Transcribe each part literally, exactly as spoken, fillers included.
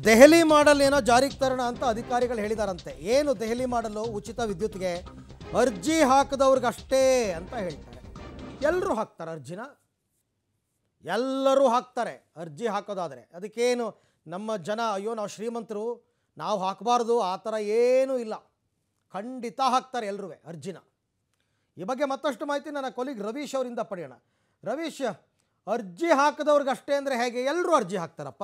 ದೆಹಲಿ ಮಾಡಲ್ ಏನೋ ಜಾರಿಗೆ ತರೋಣ ಅಂತ ಅಧಿಕಾರಿಗಳು ಹೇಳಿದಾರಂತೆ. ಏನು ದೆಹಲಿ ಮಾಡಲು? ಉಚಿತ ವಿದ್ಯುತ್ಗೆ ಅರ್ಜಿ ಹಾಕದವ್ರಿಗೆ ಅಷ್ಟೇ ಅಂತ ಹೇಳ್ತಾರೆ. ಎಲ್ಲರೂ ಹಾಕ್ತಾರೆ ಅರ್ಜಿನ, ಎಲ್ಲರೂ ಹಾಕ್ತಾರೆ ಅರ್ಜಿ ಹಾಕೋದಾದರೆ. ಅದಕ್ಕೇನು ನಮ್ಮ ಜನ ಅಯ್ಯೋ ನಾವು ಶ್ರೀಮಂತರು ನಾವು ಹಾಕಬಾರ್ದು ಆ ಥರ ಏನೂ ಇಲ್ಲ, ಖಂಡಿತ ಹಾಕ್ತಾರೆ ಎಲ್ಲರೂ ಅರ್ಜಿನ. ಈ ಬಗ್ಗೆ ಮತ್ತಷ್ಟು ಮಾಹಿತಿ ನನ್ನ ಕೊಲೀಗ್ ರವೀಶ್ ಅವರಿಂದ ಪಡೆಯೋಣ. ರವೀಶ್, ಅರ್ಜಿ ಹಾಕದವ್ರಿಗೆ ಅಷ್ಟೇ ಅಂದರೆ ಹೇಗೆ? ಎಲ್ಲರೂ ಅರ್ಜಿ ಹಾಕ್ತಾರಪ್ಪ.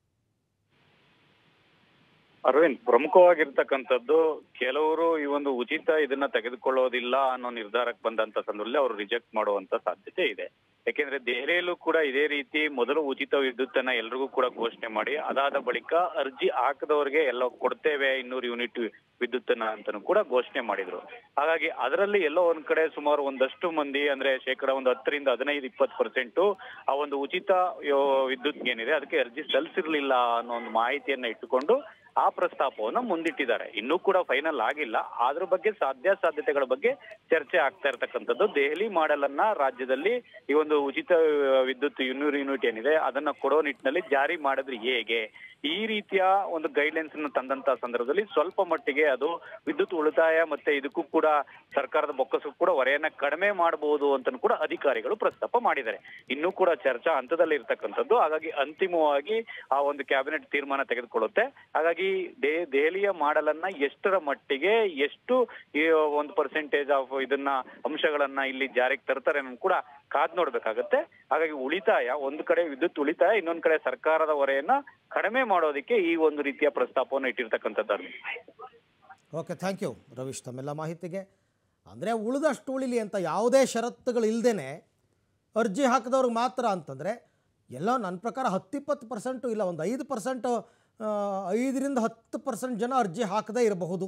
ಅರವಿಂದ್, ಪ್ರಮುಖವಾಗಿರ್ತಕ್ಕಂಥದ್ದು ಕೆಲವರು ಈ ಒಂದು ಉಚಿತ ಇದನ್ನ ತೆಗೆದುಕೊಳ್ಳೋದಿಲ್ಲ ಅನ್ನೋ ನಿರ್ಧಾರಕ್ಕೆ ಬಂದಂತ ಸಂದರ್ಭದಲ್ಲಿ ಅವರು ರಿಜೆಕ್ಟ್ ಮಾಡುವಂತ ಸಾಧ್ಯತೆ ಇದೆ. ಯಾಕೆಂದ್ರೆ ದೆಹಲಿಯಲ್ಲೂ ಕೂಡ ಇದೇ ರೀತಿ ಮೊದಲು ಉಚಿತ ವಿದ್ಯುತ್ತನ್ನ ಎಲ್ರಿಗೂ ಕೂಡ ಘೋಷಣೆ ಮಾಡಿ ಅದಾದ ಬಳಿಕ ಅರ್ಜಿ ಹಾಕದವರಿಗೆ ಎಲ್ಲ ಕೊಡ್ತೇವೆ ಇನ್ನೂರು ಯೂನಿಟ್ ವಿದ್ಯುತ್ತನ್ನ ಅಂತಾನು ಕೂಡ ಘೋಷಣೆ ಮಾಡಿದ್ರು. ಹಾಗಾಗಿ ಅದರಲ್ಲಿ ಎಲ್ಲೋ ಒಂದ್ ಕಡೆ ಸುಮಾರು ಒಂದಷ್ಟು ಮಂದಿ ಅಂದ್ರೆ ಶೇಕಡ ಒಂದು ಹತ್ತರಿಂದ ಹದಿನೈದು ಇಪ್ಪತ್ತು ಪರ್ಸೆಂಟ್ ಆ ಒಂದು ಉಚಿತ ವಿದ್ಯುತ್ ಏನಿದೆ ಅದಕ್ಕೆ ಅರ್ಜಿ ಸಲ್ಲಿಸಿರ್ಲಿಲ್ಲ ಅನ್ನೋ ಒಂದು ಮಾಹಿತಿಯನ್ನ ಇಟ್ಟುಕೊಂಡು ಆ ಪ್ರಸ್ತಾಪವನ್ನ ಮುಂದಿಟ್ಟಿದ್ದಾರೆ. ಇನ್ನೂ ಕೂಡ ಫೈನಲ್ ಆಗಿಲ್ಲ. ಅದ್ರ ಬಗ್ಗೆ ಸಾಧ್ಯ ಸಾಧ್ಯತೆಗಳ ಬಗ್ಗೆ ಚರ್ಚೆ ಆಗ್ತಾ ಇರ್ತಕ್ಕಂಥದ್ದು. ದೆಹಲಿ ಮಾಡೆಲ್ ಅನ್ನ ರಾಜ್ಯದಲ್ಲಿ ಈ ಒಂದು ಉಚಿತ ವಿದ್ಯುತ್ ಇನ್ನೂರು ಯೂನಿಟ್ ಏನಿದೆ ಅದನ್ನ ಕೊಡೋ ನಿಟ್ಟಿನಲ್ಲಿ ಜಾರಿ ಮಾಡಿದ್ರೆ ಹೇಗೆ, ಈ ರೀತಿಯ ಒಂದು ಗೈಡ್ಲೈನ್ಸ್ ಅನ್ನು ತಂದಂತ ಸಂದರ್ಭದಲ್ಲಿ ಸ್ವಲ್ಪ ಮಟ್ಟಿಗೆ ಅದು ವಿದ್ಯುತ್ ಉಳಿತಾಯ ಮತ್ತೆ ಇದಕ್ಕೂ ಕೂಡ ಸರ್ಕಾರದ ಬೊಕ್ಕಸಕ್ಕೂ ಕೂಡ ಹೊರೆಯನ್ನ ಕಡಿಮೆ ಮಾಡಬಹುದು ಅಂತ ಕೂಡ ಅಧಿಕಾರಿಗಳು ಪ್ರಸ್ತಾಪ ಮಾಡಿದ್ದಾರೆ. ಇನ್ನೂ ಕೂಡ ಚರ್ಚಾ ಹಂತದಲ್ಲಿ ಇರ್ತಕ್ಕಂಥದ್ದು. ಹಾಗಾಗಿ ಅಂತಿಮವಾಗಿ ಆ ಒಂದು ಕ್ಯಾಬಿನೆಟ್ ತೀರ್ಮಾನ ತೆಗೆದುಕೊಳ್ಳುತ್ತೆ. ಹಾಗಾಗಿ ದೆಹಲಿಯ ಮಾಡೆಲ್ ಅನ್ನ ಎಷ್ಟರ ಮಟ್ಟಿಗೆ ಎಷ್ಟು ಈ ಒಂದು ಪರ್ಸೆಂಟೇಜ್ ಆಫ್ ಇದನ್ನ ಅಂಶಗಳನ್ನ ಇಲ್ಲಿ ಜಾರಿಗೆ ತರ್ತಾರೆ ಅನ್ನೋದು ಕೂಡ ಕಾದ್ ನೋಡ್ಬೇಕಾಗತ್ತೆ. ಹಾಗಾಗಿ ಉಳಿತಾಯ ಒಂದು ಕಡೆ ವಿದ್ಯುತ್ ಉಳಿತಾಯ, ಇನ್ನೊಂದ್ ಕಡೆ ಸರ್ಕಾರದ ಹೊರೆಯನ್ನ ಕಡಿಮೆ ಮಾಡೋದಕ್ಕೆ ಈ ಒಂದು ರೀತಿಯ ಪ್ರಸ್ತಾಪವನ್ನು ಇಟ್ಟಿರ್ತಕ್ಕಂಥದ್ದು. ಓಕೆ, ಥ್ಯಾಂಕ್ ಯು ರವೀಶ್ ತಮ್ಮೆಲ್ಲ ಮಾಹಿತಿಗೆ. ಅಂದರೆ ಉಳಿದಷ್ಟು ಉಳಿಲಿ ಅಂತ ಯಾವುದೇ ಷರತ್ತುಗಳು ಇಲ್ಲದೇನೆ ಅರ್ಜಿ ಹಾಕಿದವ್ರಿಗೆ ಮಾತ್ರ ಅಂತಂದರೆ ಎಲ್ಲ ನನ್ನ ಪ್ರಕಾರ ಹತ್ತಿಪ್ಪತ್ತು ಪರ್ಸೆಂಟು ಇಲ್ಲ ಒಂದು ಐದು ಪರ್ಸೆಂಟು ಐದರಿಂದ ಹತ್ತು ಪರ್ಸೆಂಟ್ ಜನ ಅರ್ಜಿ ಹಾಕದೇ ಇರಬಹುದು,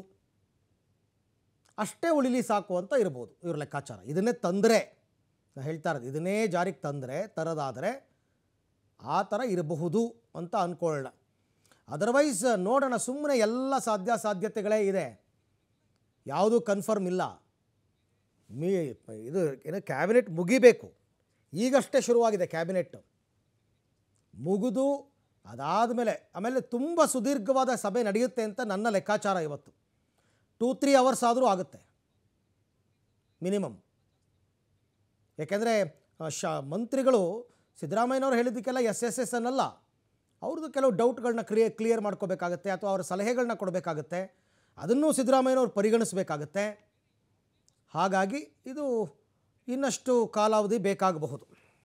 ಅಷ್ಟೇ ಉಳಿಲಿ ಸಾಕು ಅಂತ ಇರ್ಬೋದು ಇವ್ರ ಲೆಕ್ಕಾಚಾರ. ಇದನ್ನೇ ತಂದರೆ ನಾನು ಹೇಳ್ತಾ ಇರೋದು, ಇದನ್ನೇ ಜಾರಿಗೆ ತಂದರೆ ತರೋದಾದರೆ ಆ ಥರ ಇರಬಹುದು ಅಂತ ಅಂದ್ಕೊಳ್ಳೋಣ. ಅದರ್ವೈಸ್ ನೋಡೋಣ, ಸುಮ್ಮನೆ ಎಲ್ಲ ಸಾಧ್ಯ ಸಾಧ್ಯತೆಗಳೇ ಇದೆ, ಯಾವುದೂ ಕನ್ಫರ್ಮ್ ಇಲ್ಲ. ಮೀ ಇದು ಏನು ಕ್ಯಾಬಿನೆಟ್ ಮುಗಿಬೇಕು, ಈಗಷ್ಟೇ ಶುರುವಾಗಿದೆ ಕ್ಯಾಬಿನೆಟ್ ಮುಗಿದು ಅದಾದಮೇಲೆ ಆಮೇಲೆ ತುಂಬ ಸುದೀರ್ಘವಾದ ಸಭೆ ನಡೆಯುತ್ತೆ ಅಂತ ನನ್ನ ಲೆಕ್ಕಾಚಾರ. ಇವತ್ತು ಟೂ ತ್ರೀ ಅವರ್ಸ್ ಆದರೂ ಆಗುತ್ತೆ ಮಿನಿಮಮ್. ಯಾಕೆಂದರೆ ಶ ಮಂತ್ರಿಗಳು ಸಿದ್ದರಾಮಯ್ಯನವ್ರು ಹೇಳಿದ್ದಕ್ಕೆಲ್ಲ ಎಸ್ ಎಸ್ ಎಸ್ ಅನ್ನಲ್ಲ, ಅವ್ರದ್ದು ಕೆಲವು ಡೌಟ್ಗಳನ್ನ ಕ್ರಿಯೇ ಕ್ಲಿಯರ್ ಮಾಡ್ಕೋಬೇಕಾಗತ್ತೆ ಅಥವಾ ಅವರ ಸಲಹೆಗಳನ್ನ ಕೊಡಬೇಕಾಗತ್ತೆ, ಅದನ್ನು ಸಿದ್ದರಾಮಯ್ಯನವ್ರು ಪರಿಗಣಿಸಬೇಕಾಗತ್ತೆ. ಹಾಗಾಗಿ ಇದು ಇನ್ನಷ್ಟು ಕಾಲಾವಧಿ ಬೇಕಾಗಬಹುದು.